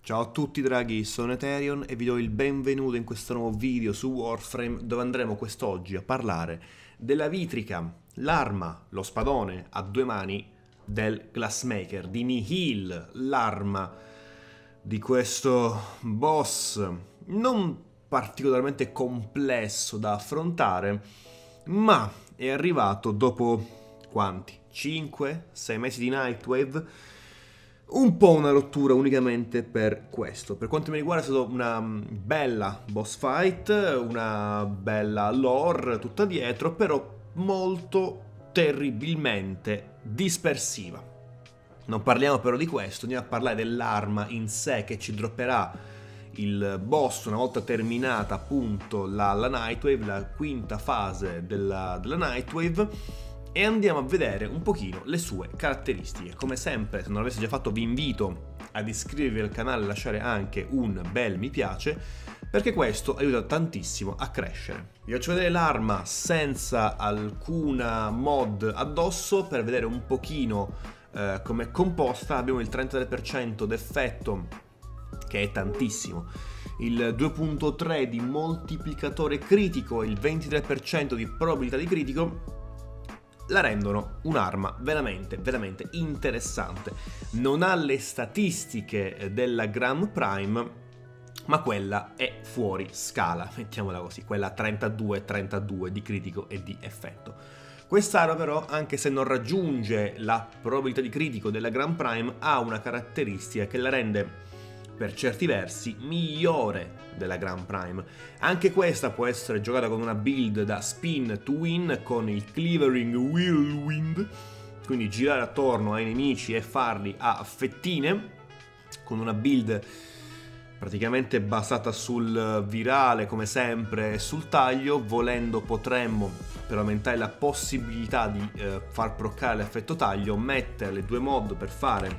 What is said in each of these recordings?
Ciao a tutti draghi, sono Eterion e vi do il benvenuto in questo nuovo video su Warframe dove andremo quest'oggi a parlare della Vitrica, l'arma, lo spadone a due mani del Glassmaker, di Nihil, l'arma di questo boss non particolarmente complesso da affrontare, ma è arrivato dopo quanti? 5-6 mesi di Nightwave. Un po' una rottura unicamente per questo. Per quanto mi riguarda è stata una bella boss fight, una bella lore tutta dietro, però molto terribilmente dispersiva. Non parliamo però di questo, andiamo a parlare dell'arma in sé che ci dropperà il boss una volta terminata appunto la Nightwave, la quinta fase della Nightwave. E andiamo a vedere un pochino le sue caratteristiche. Come sempre, se non l'aveste già fatto, vi invito ad iscrivervi al canale e lasciare anche un bel mi piace, perché questo aiuta tantissimo a crescere. Vi faccio vedere l'arma senza alcuna mod addosso per vedere un pochino come è composta. Abbiamo il 33% d'effetto, che è tantissimo, il 2.3 di moltiplicatore critico e il 23% di probabilità di critico. La rendono un'arma veramente interessante. Non ha le statistiche della Gram Prime, ma quella è fuori scala, mettiamola così, quella 32-32 di critico e di effetto. Quest'arma però, anche se non raggiunge la probabilità di critico della Gram Prime, ha una caratteristica che la rende per certi versi migliore della Gram Prime. Anche questa può essere giocata con una build da spin to win con il Cleavering Whirlwind, quindi girare attorno ai nemici e farli a fettine, con una build praticamente basata sul virale come sempre e sul taglio. Volendo potremmo, per aumentare la possibilità di far proccare l'effetto taglio, mettere le due mod per fare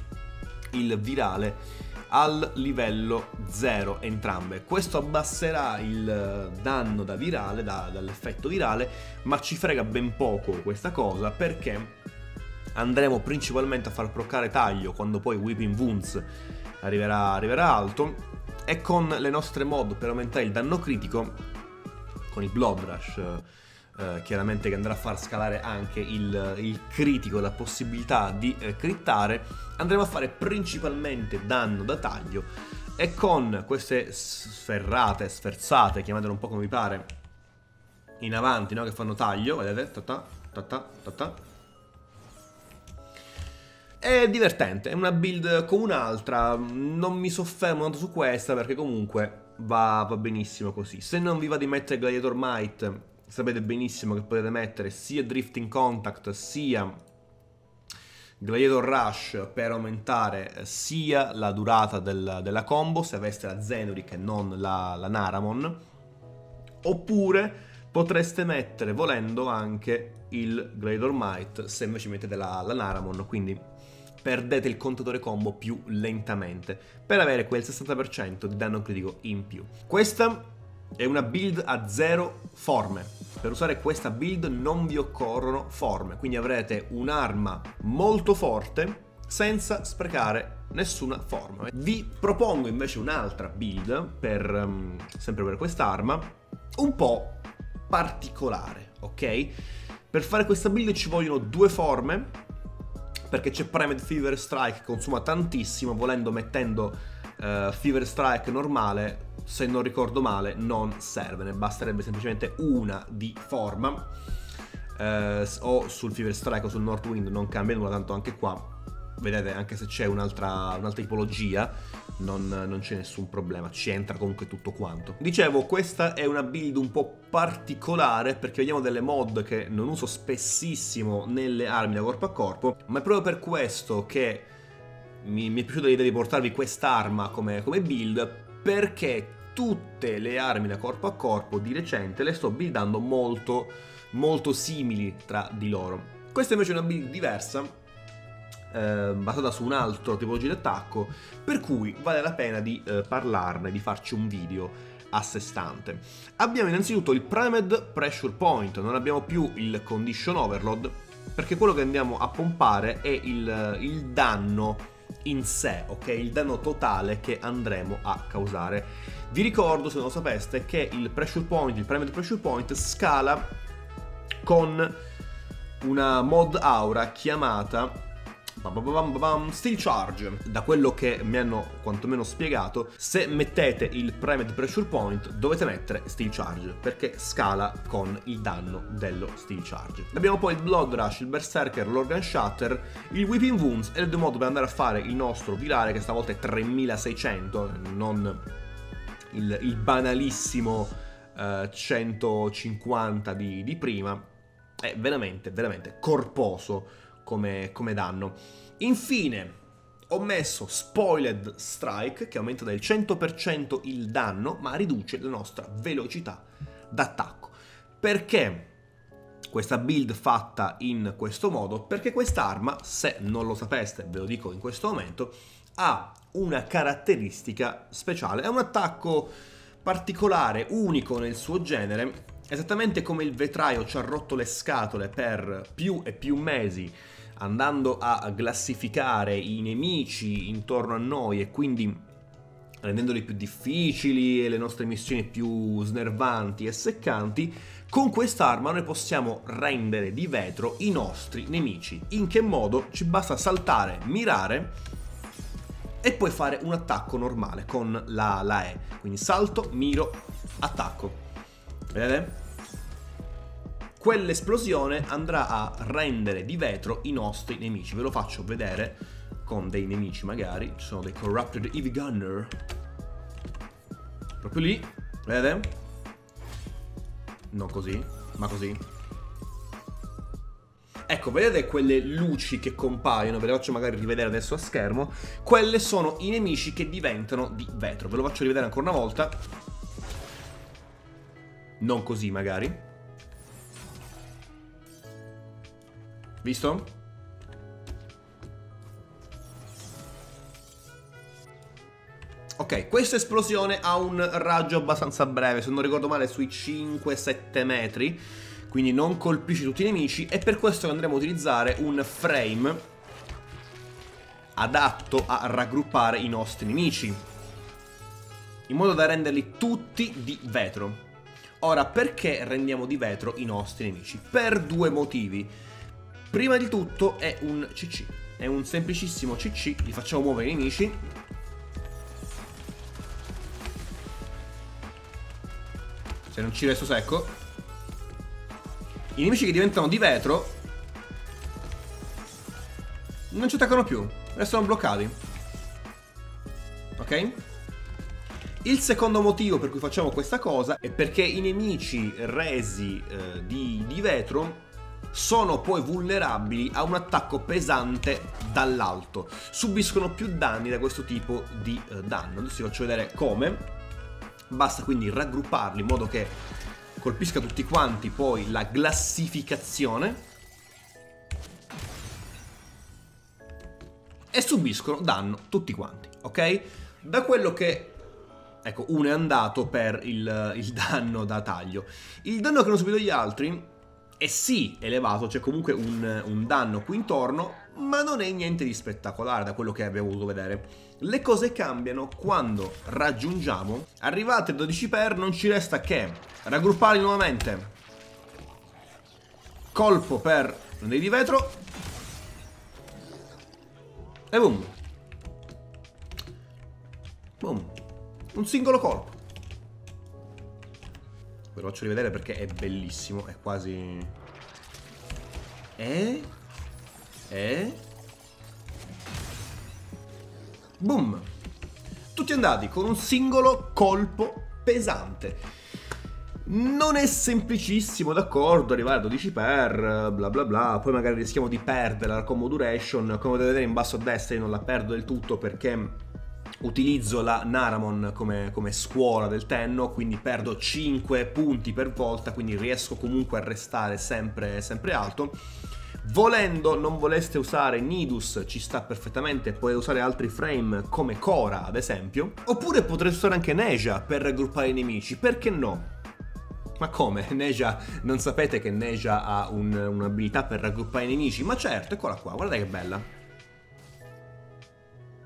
il virale al livello 0 entrambe. Questo abbasserà il danno da virale, dall'effetto virale, ma ci frega ben poco questa cosa, perché andremo principalmente a far proccare taglio quando poi Weeping Wounds arriverà alto, e con le nostre mod per aumentare il danno critico, con il Blood Rush chiaramente, che andrà a far scalare anche il critico, la possibilità di crittare, andremo a fare principalmente danno da taglio, e con queste sferrate, sferzate, chiamatele un po' come vi pare, in avanti, no? Che fanno taglio, vedete? È divertente, è una build come un'altra, non mi soffermo tanto su questa perché comunque va benissimo così. Se non vi va di mettere Gladiator Might, sapete benissimo che potete mettere sia Drifting Contact sia Gladiator Rush per aumentare sia la durata della combo, se aveste la Zenuric e non la Naramon, oppure potreste mettere, volendo, anche il Gladiator Might se invece mettete la Naramon, quindi perdete il contatore combo più lentamente per avere quel 60% di danno critico in più. Questa è una build a 0 forme. Per usare questa build non vi occorrono forme, quindi avrete un'arma molto forte senza sprecare nessuna forma. Vi propongo invece un'altra build, sempre per quest'arma, un po' particolare, ok? Per fare questa build ci vogliono due forme, perché c'è Primed Fever Strike che consuma tantissimo, volendo mettendo Fever Strike normale, se non ricordo male, non serve, ne basterebbe semplicemente una di forma, o sul Fever Strike o sul Northwind non cambia nulla, tanto anche qua, vedete, anche se c'è un'altra tipologia, non c'è nessun problema, ci entra comunque tutto quanto. Dicevo, questa è una build un po' particolare perché vediamo delle mod che non uso spessissimo nelle armi da corpo a corpo, ma è proprio per questo che mi è piaciuta l'idea di portarvi quest'arma come build, perché tutte le armi da corpo a corpo di recente le sto buildando molto simili tra di loro. Questa invece è una build diversa, basata su un altro tipologia di attacco, per cui vale la pena di parlarne, di farci un video a sé stante. Abbiamo innanzitutto il Primed Pressure Point, non abbiamo più il Condition Overload, perché quello che andiamo a pompare è il danno in sé, ok? Il danno totale che andremo a causare. Vi ricordo, se non lo sapeste, che il pressure point, il perimeter pressure point, scala con una mod aura chiamata Steel Charge. Da quello che mi hanno quantomeno spiegato, se mettete il Perimeter Pressure Point dovete mettere Steel Charge, perché scala con il danno dello Steel Charge. Abbiamo poi il Blood Rush, il Berserker, l'Organ Shatter, il Whipping Wounds e le due modi per andare a fare il nostro pilare, che stavolta è 3600, non il banalissimo 150 di prima. È veramente, veramente corposo come danno. Infine ho messo Spoiled Strike, che aumenta del 100% il danno, ma riduce la nostra velocità d'attacco. Perché questa build fatta in questo modo? Perché quest'arma, se non lo sapeste, ve lo dico in questo momento, ha una caratteristica speciale. È un attacco particolare, unico nel suo genere. Esattamente come il vetraio ci ha rotto le scatole per più e più mesi, andando a glassificare i nemici intorno a noi e quindi rendendoli più difficili e le nostre missioni più snervanti e seccanti, con quest'arma noi possiamo rendere di vetro i nostri nemici. In che modo? Ci basta saltare, mirare e poi fare un attacco normale con la E. Quindi salto, miro, attacco. Vedete? Quell'esplosione andrà a rendere di vetro i nostri nemici. Ve lo faccio vedere con dei nemici magari. Ci sono dei Corrupted Heavy Gunner proprio lì, vedete? Non così, ma così. Ecco, vedete quelle luci che compaiono? Ve le faccio magari rivedere adesso a schermo. Quelle sono i nemici che diventano di vetro. Ve lo faccio rivedere ancora una volta. Non così magari. Visto? Ok, questa esplosione ha un raggio abbastanza breve, se non ricordo male sui 5-7 metri, quindi non colpisce tutti i nemici, e per questo andremo a utilizzare un frame adatto a raggruppare i nostri nemici, in modo da renderli tutti di vetro. Ora, perché rendiamo di vetro i nostri nemici? Per due motivi. Prima di tutto è un CC, è un semplicissimo CC, li facciamo muovere i nemici. Se non ci resto secco, i nemici che diventano di vetro non ci attaccano più, restano bloccati. Ok? Il secondo motivo per cui facciamo questa cosa è perché i nemici resi di vetro sono poi vulnerabili a un attacco pesante dall'alto. Subiscono più danni da questo tipo di danno. Adesso vi faccio vedere come. Basta quindi raggrupparli in modo che colpisca tutti quanti poi la glassificazione e subiscono danno tutti quanti, ok? Da quello che... ecco, uno è andato per il danno da taglio. Il danno che hanno subito gli altri è sì elevato, c'è comunque un danno qui intorno, ma non è niente di spettacolare da quello che abbiamo voluto vedere. Le cose cambiano quando raggiungiamo, arrivati a 12 per, non ci resta che raggrupparli nuovamente. Colpo per prendere di vetro. E boom. Boom. Un singolo colpo. Ve lo faccio rivedere perché è bellissimo, è quasi... Boom! Tutti andati con un singolo colpo pesante. Non è semplicissimo, d'accordo, arrivare a 12 per, bla bla bla, poi magari rischiamo di perdere la combo duration. Come potete vedere in basso a destra io non la perdo del tutto perché utilizzo la Naramon come scuola del Tenno, quindi perdo 5 punti per volta, quindi riesco comunque a restare sempre alto. Volendo, non voleste usare Nidus, ci sta perfettamente, potete usare altri frame come Cora ad esempio, oppure potreste usare anche Neja per raggruppare i nemici, perché no? Ma come? Neja, non sapete che Neja ha un'abilità per raggruppare i nemici? Ma certo, eccola qua, guardate che bella.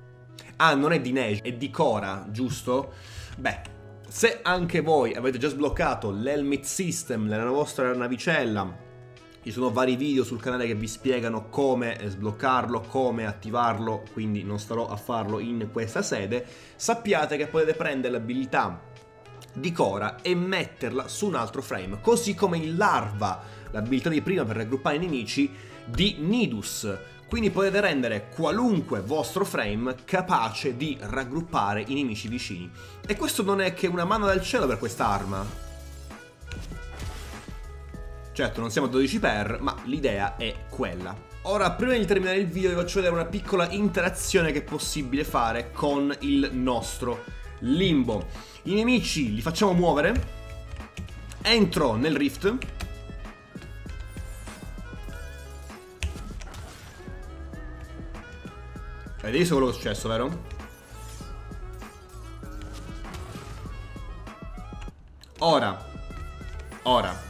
Ah, non è di Neige, è di Cora, giusto? Beh, se anche voi avete già sbloccato l'Helmet System nella vostra navicella, ci sono vari video sul canale che vi spiegano come sbloccarlo, come attivarlo, quindi non starò a farlo in questa sede. Sappiate che potete prendere l'abilità di Cora e metterla su un altro frame, così come il Larva, l'abilità di prima per raggruppare i nemici di Nidus. Quindi potete rendere qualunque vostro frame capace di raggruppare i nemici vicini. E questo non è che una mano dal cielo per questa arma. Certo, non siamo a 12 per, ma l'idea è quella. Ora, prima di terminare il video, vi faccio vedere una piccola interazione che è possibile fare con il nostro limbo. I nemici li facciamo muovere. Entro nel rift. Avete visto quello che è successo, vero? Ora,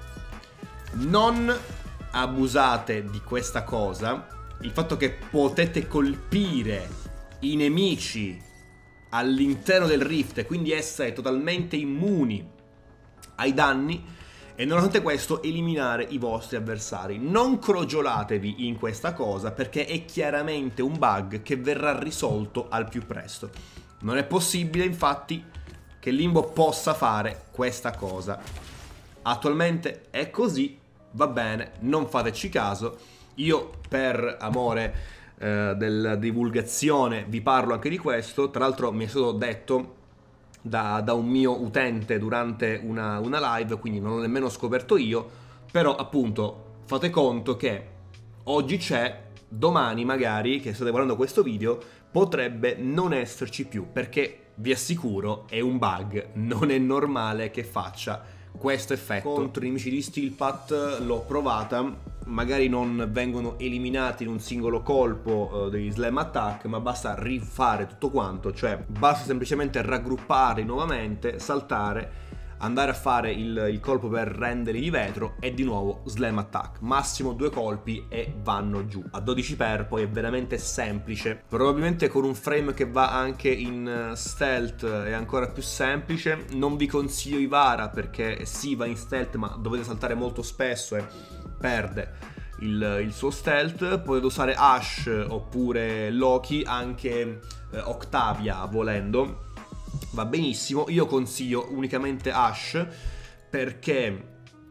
non abusate di questa cosa, il fatto che potete colpire i nemici all'interno del rift e quindi essere totalmente immuni ai danni e nonostante questo eliminare i vostri avversari. Non crogiolatevi in questa cosa perché è chiaramente un bug che verrà risolto al più presto. Non è possibile infatti che Limbo possa fare questa cosa. Attualmente è così, va bene, non fateci caso. Io per amore della divulgazione vi parlo anche di questo. Tra l'altro mi è stato detto da un mio utente durante una live, quindi non l'ho nemmeno scoperto io, però appunto fate conto che oggi c'è, domani magari, che state guardando questo video, potrebbe non esserci più, perché vi assicuro è un bug, non è normale che faccia questo effetto. Contro i nemici di Steel Path l'ho provata, magari non vengono eliminati in un singolo colpo degli slam attack, ma basta rifare tutto quanto, cioè basta semplicemente raggrupparli nuovamente, saltare, andare a fare il colpo per renderli di vetro e di nuovo slam attack, massimo 2 colpi e vanno giù. A 12 per poi è veramente semplice, probabilmente con un frame che va anche in stealth è ancora più semplice. Non vi consiglio Ivara perché sì, va in stealth ma dovete saltare molto spesso e perde il suo stealth. Potete usare Ash oppure Loki, anche Octavia volendo va benissimo. Io consiglio unicamente Ash perché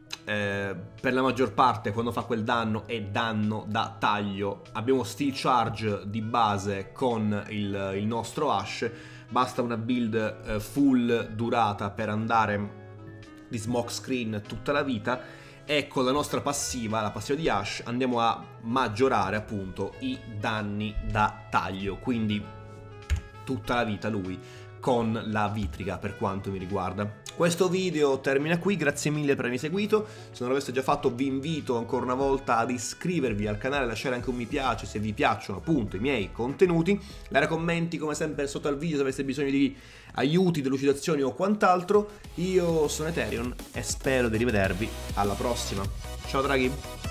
per la maggior parte quando fa quel danno è danno da taglio. Abbiamo Steel Charge di base con il nostro Ash, basta una build full durata per andare di smoke screen tutta la vita e con la nostra passiva, la passiva di Ash, andiamo a maggiorare appunto i danni da taglio, quindi tutta la vita lui con la vitrica per quanto mi riguarda. Questo video termina qui, grazie mille per avermi seguito. Se non l'aveste già fatto vi invito ancora una volta ad iscrivervi al canale, lasciare anche un mi piace se vi piacciono appunto i miei contenuti, lasciare commenti come sempre sotto al video se aveste bisogno di aiuti, delucidazioni o quant'altro. Io sono Eterion e spero di rivedervi alla prossima. Ciao draghi!